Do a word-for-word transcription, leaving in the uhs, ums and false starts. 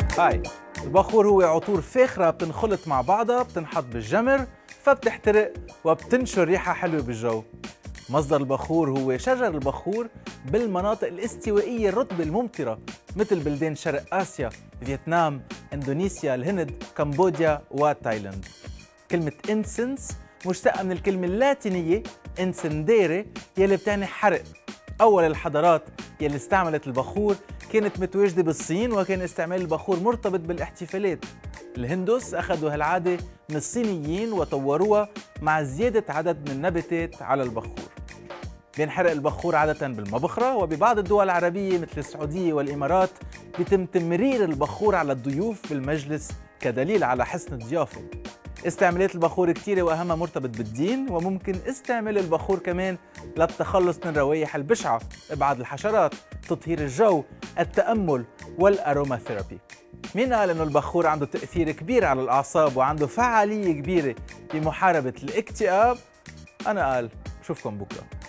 هاي البخور هو عطور فاخرة بتنخلط مع بعضها، بتنحط بالجمر فبتحترق وبتنشر ريحة حلوة بالجو. مصدر البخور هو شجر البخور بالمناطق الاستوائية الرطبة الممطرة مثل بلدان شرق آسيا، فيتنام، إندونيسيا، الهند، كمبوديا وتايلاند. كلمة إنسنس مشتقة من الكلمة اللاتينية إنسنديري يلي بتعني حرق. أول الحضارات يلي استعملت البخور كانت متواجدة بالصين، وكان استعمال البخور مرتبط بالاحتفالات. الهندوس أخذوا هالعادة من الصينيين وطوروها مع زيادة عدد من النباتات على البخور. بينحرق البخور عادة بالمبخرة، وببعض الدول العربية مثل السعودية والإمارات بيتم تمرير البخور على الضيوف بالمجلس كدليل على حسن الضيافة. استعمالات البخور كتيرة وأهمها مرتبط بالدين، وممكن استعمال البخور كمان للتخلص من روائح البشعة، إبعاد الحشرات، تطهير الجو، التأمل والأروما ثيرابي. مين قال إنه البخور عنده تأثير كبير على الأعصاب وعنده فعالية كبيرة بمحاربة الاكتئاب؟ أنا قال. بشوفكم بكرة.